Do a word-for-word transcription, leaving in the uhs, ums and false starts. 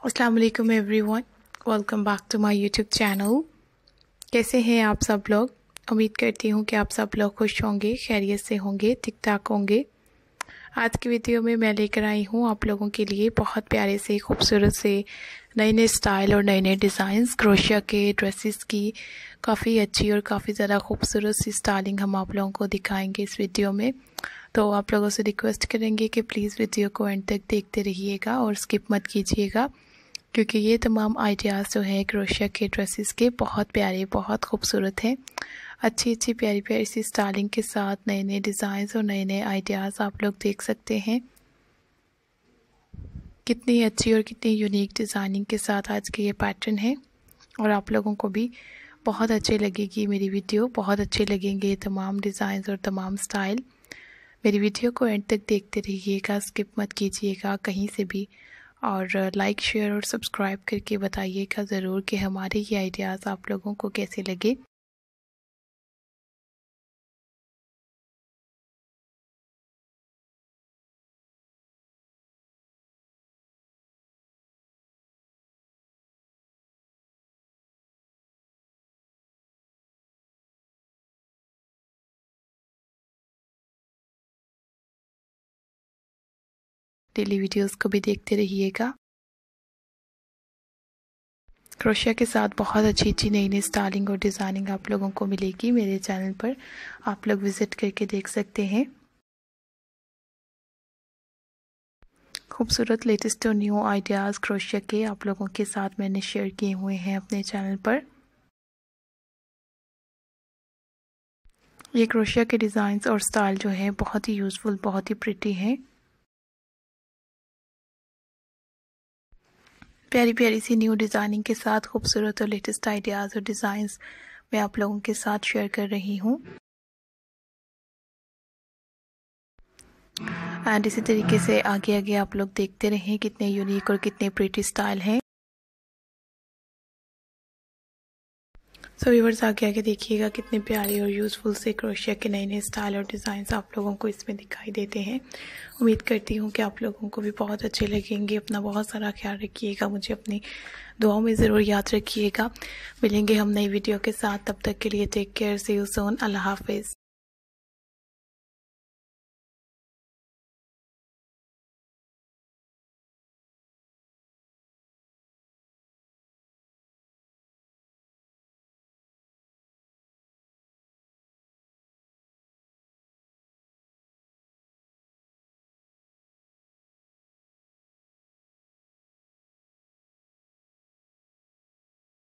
अस्सलाम वालेकुम everyone, welcome back to my YouTube channel. कैसे हैं आप सब लोग? उम्मीद करती हूँ कि आप सब लोग खुश होंगे, खैरियत से होंगे, ठीक ठाक होंगे। आज की वीडियो में मैं लेकर आई हूँ आप लोगों के लिए बहुत प्यारे से खूबसूरत से नए नए स्टाइल और नए नए डिज़ाइंस क्रोशिया के ड्रेसेस की काफ़ी अच्छी और काफ़ी ज़्यादा खूबसूरत सी स्टाइलिंग हम आप लोगों को दिखाएंगे इस वीडियो में। तो आप लोगों से रिक्वेस्ट करेंगे कि प्लीज़ वीडियो को एंड तक देखते रहिएगा और स्किप मत कीजिएगा, क्योंकि ये तमाम आइडियाज़ जो हैं क्रोशिया के ड्रेसेस के बहुत प्यारे, बहुत खूबसूरत हैं। अच्छी अच्छी प्यारी प्यारी सी स्टाइलिंग के साथ नए नए डिज़ाइंस और नए नए आइडियाज़ आप लोग देख सकते हैं। कितनी अच्छी और कितनी यूनिक डिज़ाइनिंग के साथ आज के ये पैटर्न है और आप लोगों को भी बहुत अच्छी लगेगी मेरी वीडियो, बहुत अच्छे लगेंगे ये तमाम डिज़ाइंस और तमाम स्टाइल। मेरी वीडियो को एंड तक देखते रहिएगा, स्किप मत कीजिएगा कहीं से भी, और लाइक शेयर और सब्सक्राइब करके बताइएगा ज़रूर कि हमारे ये आइडियाज़ आप लोगों को कैसे लगे। डेली वीडियोस को भी देखते रहिएगा। क्रोशिया के साथ बहुत अच्छी अच्छी नई नई स्टाइलिंग और डिज़ाइनिंग आप लोगों को मिलेगी मेरे चैनल पर, आप लोग विज़िट करके देख सकते हैं। खूबसूरत लेटेस्ट और न्यू आइडियाज़ क्रोशिया के आप लोगों के साथ मैंने शेयर किए हुए हैं अपने चैनल पर। ये क्रोशिया के डिज़ाइंस और स्टाइल जो है बहुत ही यूज़फुल, बहुत ही प्रिटी हैं। प्यारी प्यारी सी न्यू डिज़ाइनिंग के साथ खूबसूरत और लेटेस्ट आइडियाज़ और डिज़ाइंस मैं आप लोगों के साथ शेयर कर रही हूँ। एंड इसी तरीके से आगे आगे आप लोग देखते रहें कितने यूनिक और कितने प्रिटी स्टाइल हैं। सो व्यूअर्स, आगे आगे देखिएगा कितने प्यारे और यूज़फुल से क्रोशिया के नए नए स्टाइल और डिज़ाइंस आप लोगों को इसमें दिखाई देते हैं। उम्मीद करती हूँ कि आप लोगों को भी बहुत अच्छे लगेंगे। अपना बहुत सारा ख्याल रखिएगा, मुझे अपनी दुआओं में ज़रूर याद रखिएगा। मिलेंगे हम नई वीडियो के साथ, तब तक के लिए take care, see you soon, अल्लाह हाफिज़।